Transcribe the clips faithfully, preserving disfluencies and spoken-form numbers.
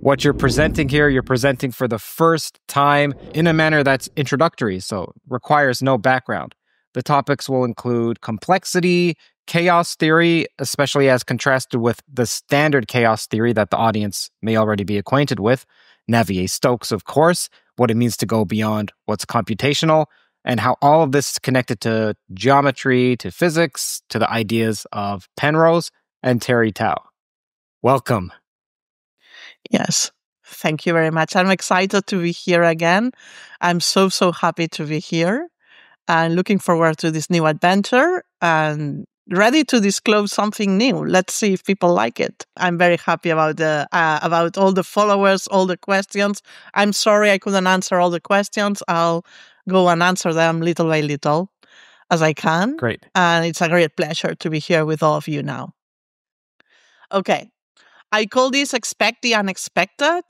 What you're presenting here, you're presenting for the first time in a manner that's introductory, so requires no background. The topics will include complexity, chaos theory, especially as contrasted with the standard chaos theory that the audience may already be acquainted with, Navier-Stokes, of course, what it means to go beyond what's computational, and how all of this is connected to geometry, to physics, to the ideas of Penrose and Terry Tao. Welcome. Yes, thank you very much. I'm excited to be here again. I'm so, so happy to be here and looking forward to this new adventure and ready to disclose something new. Let's see if people like it. I'm very happy about the uh, about all the followers, all the questions. I'm sorry I couldn't answer all the questions. I'll go and answer them little by little as I can. Great. And it's a great pleasure to be here with all of you now. Okay. I call this expect the unexpected.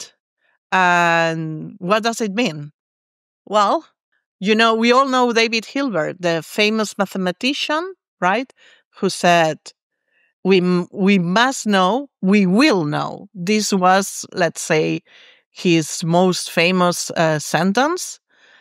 And what does it mean? Well, you know, we all know David Hilbert, the famous mathematician, right? Who said, we, we must know, we will know. This was, let's say, his most famous uh, sentence.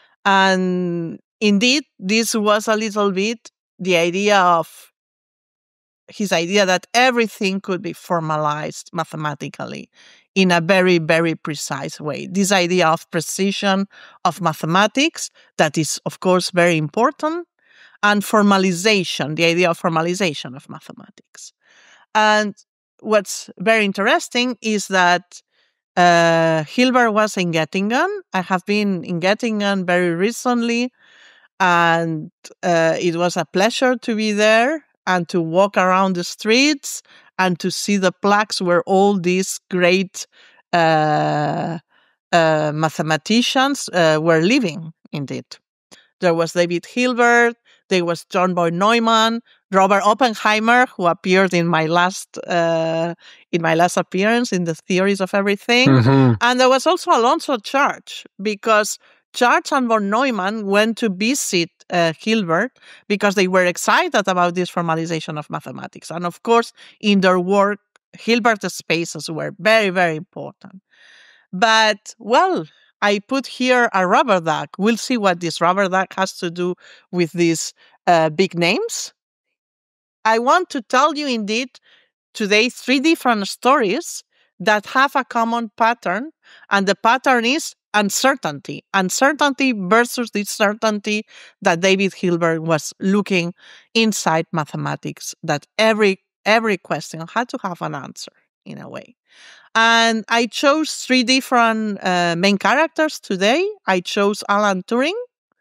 And indeed, this was a little bit the idea of his idea that everything could be formalized mathematically in a very, very precise way. This idea of precision of mathematics, that is, of course, very important, and formalization, the idea of formalization of mathematics. And what's very interesting is that uh, Hilbert was in Göttingen. I have been in Göttingen very recently, and uh, it was a pleasure to be there and to walk around the streets and to see the plaques where all these great uh, uh, mathematicians uh, were living, indeed. There was David Hilbert, there was John von Neumann, Robert Oppenheimer, who appeared in my last uh, in my last appearance in the Theories of Everything. Mm-hmm. And there was also Alonzo Church, because Church and von Neumann went to visit uh, Hilbert because they were excited about this formalization of mathematics. And of course, in their work, Hilbert's spaces were very, very important. But, well, I put here a rubber duck. We'll see what this rubber duck has to do with these uh, big names. I want to tell you, indeed, today, three different stories that have a common pattern, and the pattern is uncertainty. Uncertainty versus the certainty that David Hilbert was looking inside mathematics, that every every question had to have an answer, in a way. And I chose three different uh, main characters today. I chose Alan Turing.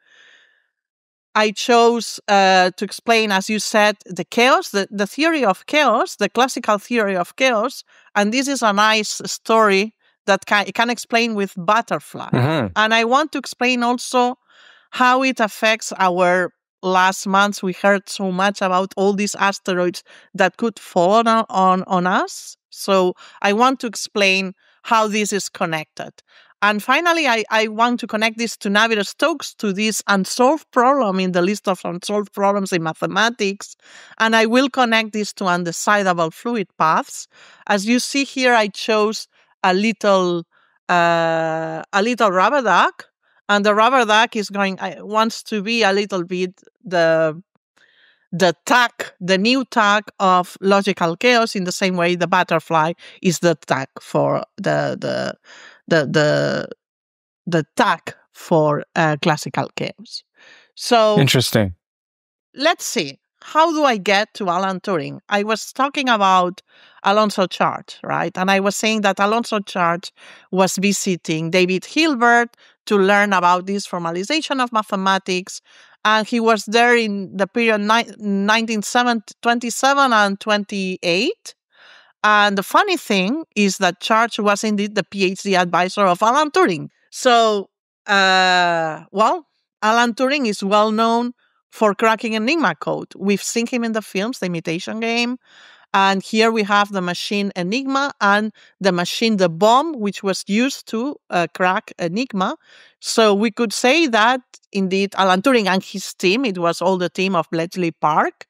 I chose uh, to explain, as you said, the chaos, the, the theory of chaos, the classical theory of chaos. And this is a nice story that can, it can explain with butterfly. Mm-hmm. And I want to explain also how it affects our last months. We heard so much about all these asteroids that could fall on, on, on us. So I want to explain how this is connected. And finally, I, I want to connect this to Navier-Stokes, to this unsolved problem in the list of unsolved problems in mathematics. And I will connect this to undecidable fluid paths. As you see here, I chose a little uh, a little rubber duck. And the rubber duck is going, I, wants to be a little bit the the tag, the new tag of logical chaos, in the same way the butterfly is the tag for the the the the, the tag for uh, classical chaos. So Interesting. Let's see. How do I get to Alan Turing? I was talking about Alonzo Church, right? And I was saying that Alonzo Church was visiting David Hilbert to learn about this formalization of mathematics. And he was there in the period nineteen twenty-seven and twenty-eight. And the funny thing is that Church was indeed the PhD advisor of Alan Turing. So, uh, well, Alan Turing is well known for cracking Enigma code. We've seen him in the films, The Imitation Game. And here we have the machine Enigma and the machine, the bomb, which was used to uh, crack Enigma. So we could say that, indeed, Alan Turing and his team, it was all the team of Bletchley Park,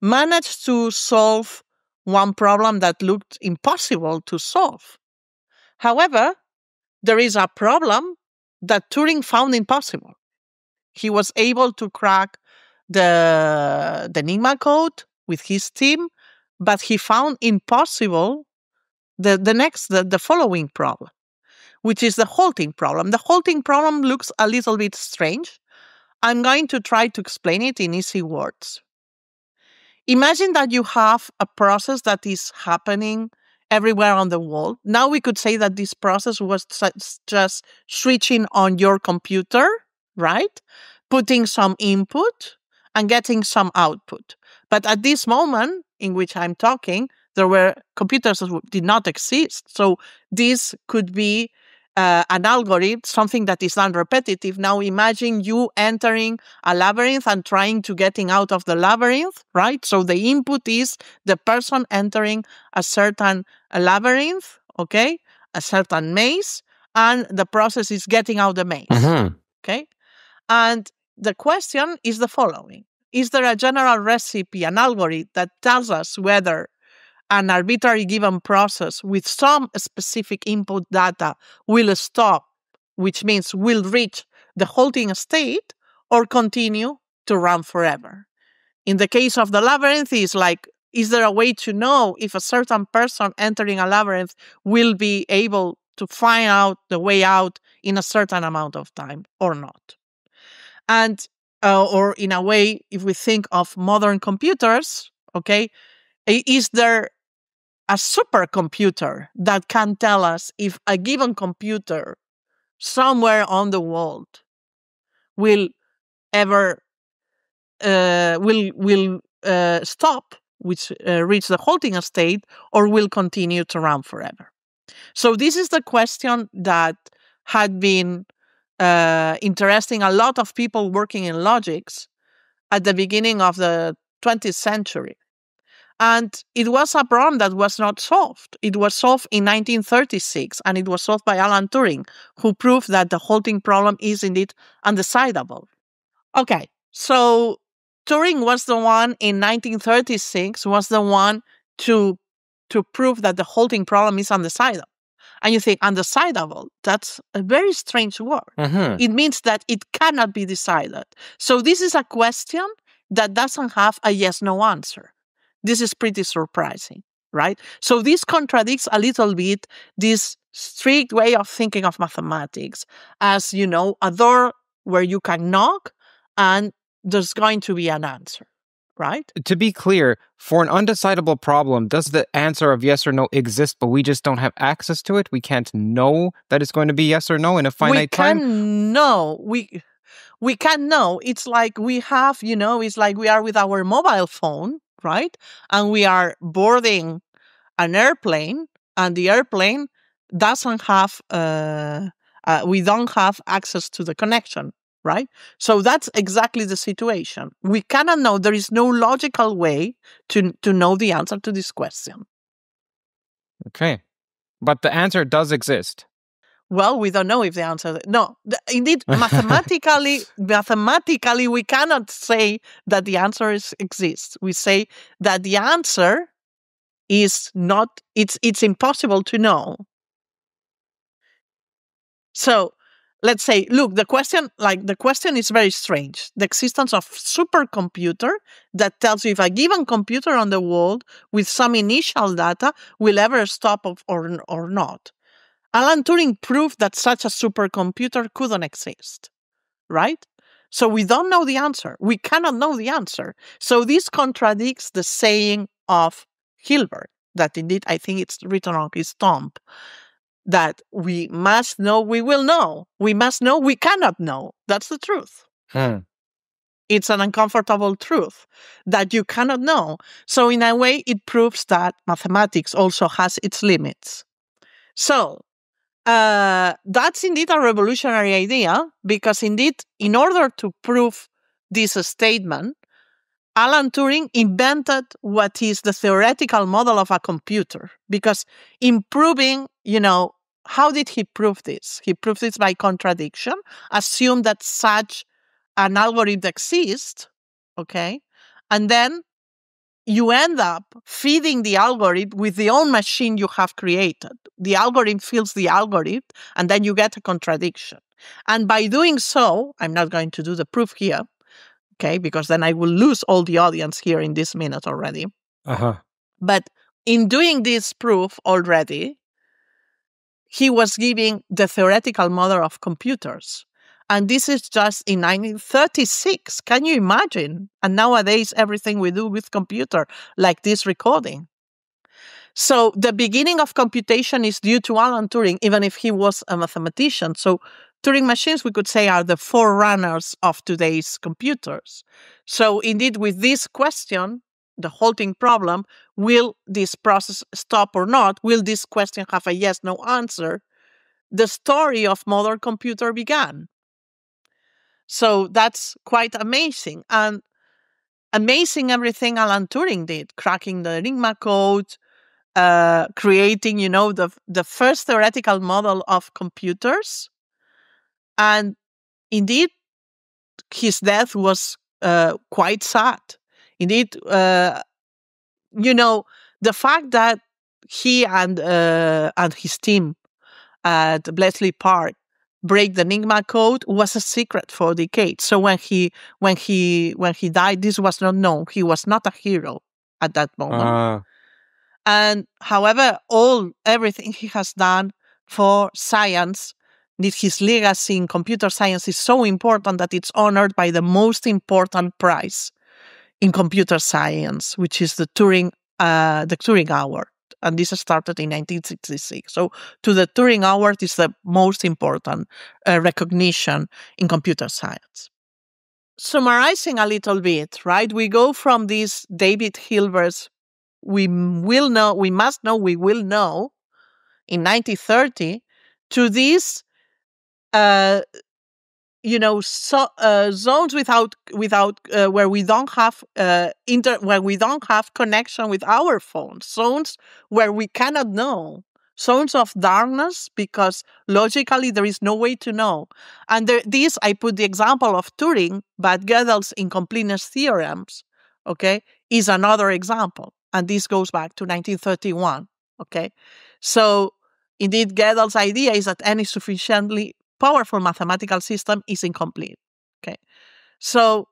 managed to solve one problem that looked impossible to solve. However, there is a problem that Turing found impossible. He was able to crack the, the Enigma code with his team, but he found impossible the, the next, the, the following problem, which is the halting problem. The halting problem looks a little bit strange. I'm going to try to explain it in easy words. Imagine that you have a process that is happening everywhere on the world. Now we could say that this process was just switching on your computer, right? Putting some input and getting some output. But at this moment in which I'm talking, there were computers that did not exist. So this could be uh, an algorithm, something that is non-repetitive. Now imagine you entering a labyrinth and trying to getting out of the labyrinth, right? So the input is the person entering a certain labyrinth, okay, a certain maze, and the process is getting out the maze, Mm-hmm. okay? And the question is the following. Is there a general recipe, an algorithm that tells us whether an arbitrary given process with some specific input data will stop, which means will reach the halting state, or continue to run forever? In the case of the labyrinth, is like, is there a way to know if a certain person entering a labyrinth will be able to find out the way out in a certain amount of time or not? And, uh, or in a way, if we think of modern computers, okay, is there a supercomputer that can tell us if a given computer somewhere on the world will ever uh, will will uh, stop, which uh, reach the halting state, or will continue to run forever? So this is the question that had been uh, interesting a lot of people working in logics at the beginning of the twentieth century. And it was a problem that was not solved. It was solved in nineteen thirty-six, and it was solved by Alan Turing, who proved that the halting problem is indeed undecidable. Okay, so Turing was the one in nineteen thirty-six, was the one to, to prove that the halting problem is undecidable. And you think, undecidable, that's a very strange word. Mm-hmm. It means that it cannot be decided. So this is a question that doesn't have a yes-no answer. This is pretty surprising, right? So this contradicts a little bit this strict way of thinking of mathematics as, you know, a door where you can knock and there's going to be an answer, right? To be clear, for an undecidable problem, does the answer of yes or no exist, but we just don't have access to it? We can't know that it's going to be yes or no in a finite we time? We can know. We, we can know. It's like we have, you know, it's like we are with our mobile phone, right? And we are boarding an airplane, and the airplane doesn't have, uh, uh, we don't have access to the connection, right? So that's exactly the situation. We cannot know. There is no logical way to, to know the answer to this question. Okay. But the answer does exist. Well, we don't know if the answer... No, the, indeed, mathematically, mathematically, we cannot say that the answer is, exists. We say that the answer is not... It's, it's impossible to know. So, let's say, look, the question, like, the question is very strange. The existence of supercomputer that tells you if a given computer on the world with some initial data will ever stop or, or not. Alan Turing proved that such a supercomputer couldn't exist, right? So we don't know the answer. We cannot know the answer. So this contradicts the saying of Hilbert, that indeed I think it's written on his tomb, that we must know, we will know. We must know, we cannot know. That's the truth. Hmm. It's an uncomfortable truth that you cannot know. So in a way, it proves that mathematics also has its limits. So Uh, that's indeed a revolutionary idea, because indeed, in order to prove this statement, Alan Turing invented what is the theoretical model of a computer. Because in proving, you know, how did he prove this? He proved this by contradiction, assume that such an algorithm exists, okay? And then you end up feeding the algorithm with the own machine you have created. The algorithm fills the algorithm, and then you get a contradiction. And by doing so, I'm not going to do the proof here, okay, because then I will lose all the audience here in this minute already. Uh-huh. But in doing this proof already, he was giving the theoretical model of computers. And this is just in nineteen thirty-six. Can you imagine? And nowadays, everything we do with computer, like this recording. So the beginning of computation is due to Alan Turing, even if he was a mathematician. So Turing machines, we could say, are the forerunners of today's computers. So indeed, with this question, the halting problem, will this process stop or not? Will this question have a yes-no answer? The story of modern computer began. So that's quite amazing. And amazing everything Alan Turing did, cracking the Enigma code, uh, creating, you know, the, the first theoretical model of computers. And indeed, his death was uh, quite sad. Indeed, uh, you know, the fact that he and uh, and his team at Bletchley Park break the Enigma code was a secret for decades. So when he when he when he died, this was not known. He was not a hero at that moment. Uh, And however, all everything he has done for science, his legacy in computer science is so important that it's honored by the most important prize in computer science, which is the Turing uh, the Turing Award. And this started in nineteen sixty-six. So to the Turing Award is the most important uh, recognition in computer science. Summarizing a little bit, right? We go from this David Hilbert's we will know, we must know, we will know in nineteen thirty to these, uh, you know, so, uh, zones without without uh, where we don't have uh, inter where we don't have connection with our phones, zones where we cannot know, zones of darkness because logically there is no way to know. And there, this I put the example of Turing, but Gödel's incompleteness theorems, okay, is another example. And this goes back to nineteen thirty-one, okay? So, indeed, Gödel's idea is that any sufficiently powerful mathematical system is incomplete, okay? So,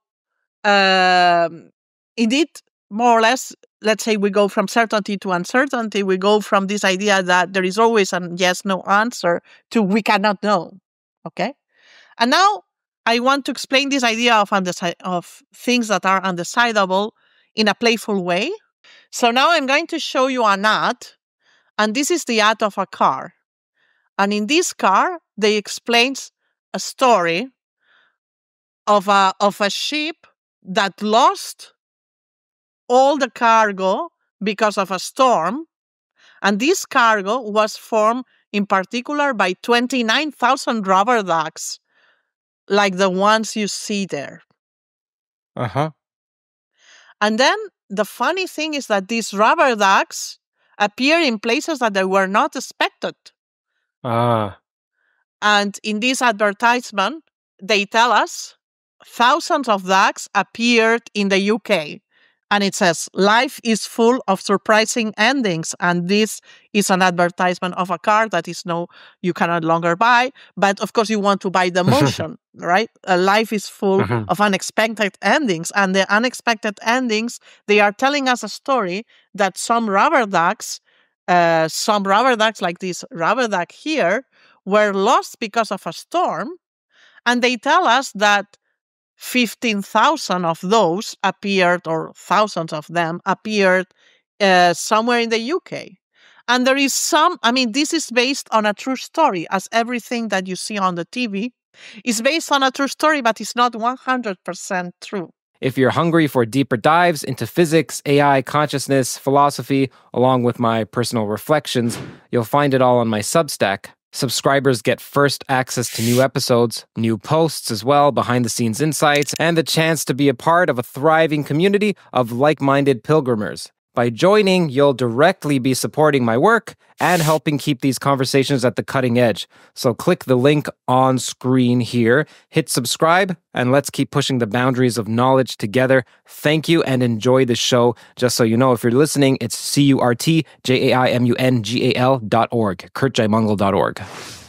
um, indeed, more or less, let's say we go from certainty to uncertainty. We go from this idea that there is always a yes-no answer to we cannot know, okay? And now I want to explain this idea of, undeci- of things that are undecidable in a playful way. So now I'm going to show you an ad, and this is the ad of a car. And in this car, they explain a story of a, of a ship that lost all the cargo because of a storm. And this cargo was formed in particular by twenty-nine thousand rubber ducks, like the ones you see there. uh-huh. And then the funny thing is that these rubber ducks appear in places that they were not expected. Ah. And in this advertisement, they tell us thousands of ducks appeared in the U K. And it says, life is full of surprising endings. And this is an advertisement of a car that is no, you cannot longer buy. But of course, you want to buy the motion, right? Uh, life is full Mhm. of unexpected endings. And the unexpected endings, they are telling us a story that some rubber ducks, uh, some rubber ducks like this rubber duck here, were lost because of a storm. And they tell us that fifteen thousand of those appeared, or thousands of them appeared uh, somewhere in the U K. And there is some, I mean, this is based on a true story, as everything that you see on the T V is based on a true story, but it's not one hundred percent true. If you're hungry for deeper dives into physics, A I, consciousness, philosophy, along with my personal reflections, you'll find it all on my Substack. Subscribers get first access to new episodes, new posts as well, behind-the-scenes insights, and the chance to be a part of a thriving community of like-minded pilgrimers. By joining, you'll directly be supporting my work and helping keep these conversations at the cutting edge. So click the link on screen here, hit subscribe, and let's keep pushing the boundaries of knowledge together. Thank you and enjoy the show. Just so you know, if you're listening, it's C U R T J A I M U N G A L dot org, kurt j mungle dot org.